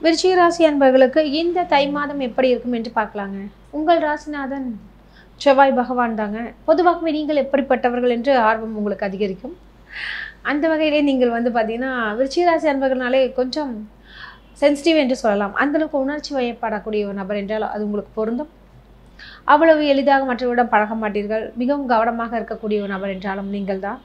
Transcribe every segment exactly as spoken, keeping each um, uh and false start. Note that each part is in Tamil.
விருச்சிக ராசி அன்பர்களுக்கு இந்த தை மாதம் எப்படி இருக்கும் என்று பார்க்கலாங்க. உங்கள் ராசிநாதன் செவ்வாய் பகவான் தாங்க. பொதுவாகவே நீங்கள் எப்படிப்பட்டவர்கள் என்று ஆர்வம் உங்களுக்கு அதிகரிக்கும். அந்த வகையிலே நீங்கள் வந்து பார்த்தீங்கன்னா விருச்சிக ராசி அன்பர்கள்னாலே கொஞ்சம் சென்சிட்டிவ் என்று சொல்லலாம். அந்தளவுக்கு உணர்ச்சி வயப்படக்கூடிய ஒரு நபர் என்றால் அது உங்களுக்கு பொருந்தும். அவ்வளவு எளிதாக மற்றவரிடம் பழக மாட்டீர்கள். மிகவும் கவனமாக இருக்கக்கூடிய ஒரு நபர் என்றாலும் நீங்கள் தான்.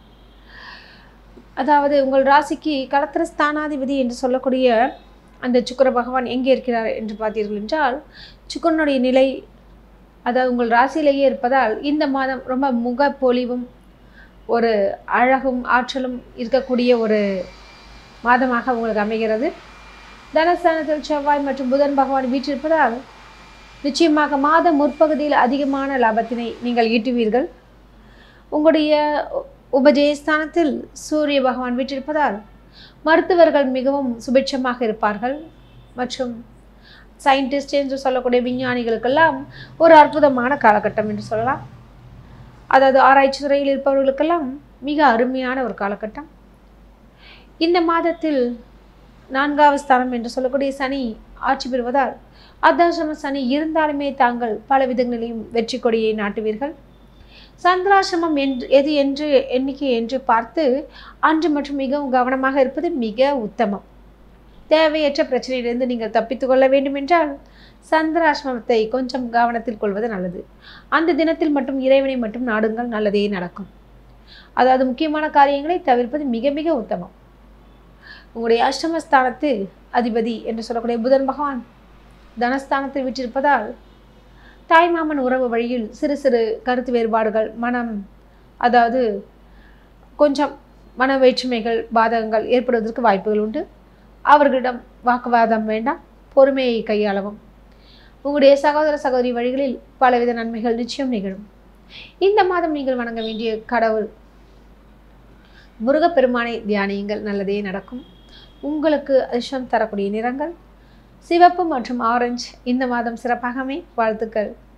அதாவது உங்கள் ராசிக்கு களத்திர ஸ்தானாதிபதி என்று சொல்லக்கூடிய அந்த சுக்கிர பகவான் எங்கே இருக்கிறார் என்று பார்த்தீர்கள் என்றால், சுக்கிரனுடைய நிலை அதாவது உங்கள் ராசியிலேயே இருப்பதால் இந்த மாதம் ரொம்ப முகப்பொலிவும் ஒரு அழகும் ஆற்றலும் இருக்கக்கூடிய ஒரு மாதமாக உங்களுக்கு அமைகிறது. தனஸ்தானத்தில் செவ்வாய் மற்றும் புதன் பகவான் வீற்றிருப்பதால் நிச்சயமாக மாத முற்பகுதியில் அதிகமான லாபத்தினை நீங்கள் ஈட்டுவீர்கள். உங்களுடைய உபஜயஸ்தானத்தில் சூரிய பகவான் வீற்றிருப்பதால் மருத்துவர்கள் மிகவும் சுபிட்சமாக இருப்பார்கள். மற்றும் சயின்டிஸ்ட் என்று சொல்லக்கூடிய விஞ்ஞானிகளுக்கெல்லாம் ஒரு அற்புதமான காலகட்டம் என்று சொல்லலாம். அதாவது ஆராய்ச்சி துறையில் இருப்பவர்களுக்கெல்லாம் மிக அருமையான ஒரு காலகட்டம். இந்த மாதத்தில் நான்காவது ஸ்தானம் என்று சொல்லக்கூடிய சனி ஆட்சி பெறுவதால் அர்த்தாசிரம சனி இருந்தாலுமே தாங்கள் பல விதங்களிலும் வெற்றி கொடியை நாட்டுவீர்கள். சந்திராசிரமம் என்று எது என்று எண்ணிக்கை என்று பார்த்து அன்று மற்றும் மிகவும் கவனமாக இருப்பது மிக உத்தமம். தேவையற்ற பிரச்சனையிலிருந்து நீங்கள் தப்பித்து கொள்ள வேண்டும் என்றால் சந்திராசிரமத்தை கொஞ்சம் கவனத்தில் கொள்வது நல்லது. அந்த தினத்தில் மட்டும் இறைவனை மட்டும் நாடுங்கள், நல்லதே நடக்கும். அதாவது முக்கியமான காரியங்களை தவிர்ப்பது மிக மிக உத்தமம். உங்களுடைய அஷ்டமஸ்தானத்து அதிபதி என்று சொல்லக்கூடிய புதன் பகவான் தனஸ்தானத்தில் விட்டிருப்பதால் தாய்மாமன் உறவு வழியில் சிறு சிறு கருத்து வேறுபாடுகள், மனம் அதாவது கொஞ்சம் மன வேற்றுமைகள், பாதகங்கள் ஏற்படுவதற்கு வாய்ப்புகள் உண்டு. அவர்களிடம் வாக்குவாதம் வேண்டாம், பொறுமையை கையாளவும். உங்களுடைய சகோதர சகோதரி வழிகளில் பலவித நன்மைகள் நிச்சயம் நிகழும். இந்த மாதம் நீங்கள் வணங்க வேண்டிய கடவுள் முருகப்பெருமானை தியானியுங்கள், நல்லதே நடக்கும். உங்களுக்கு அதிர்ஷ்டம் தரக்கூடிய நிறங்கள் சிவப்பு மற்றும் ஆரஞ்சு. இந்த மாதம் சிறப்பாகவே வாழ்த்துக்கள்.